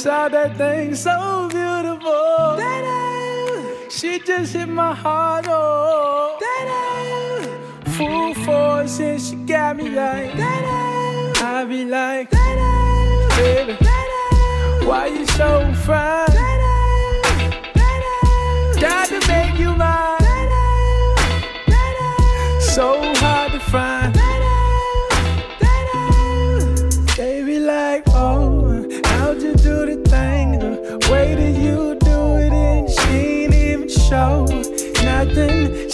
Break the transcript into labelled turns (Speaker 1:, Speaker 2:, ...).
Speaker 1: Saw that thing so beautiful. She just hit my heart, oh. Full force and she got me like. I be like, baby, why you so fine? Got to make you mine. So hard to find. Baby like, oh, how'd you do the thing? The way that you do it and she ain't even show nothing.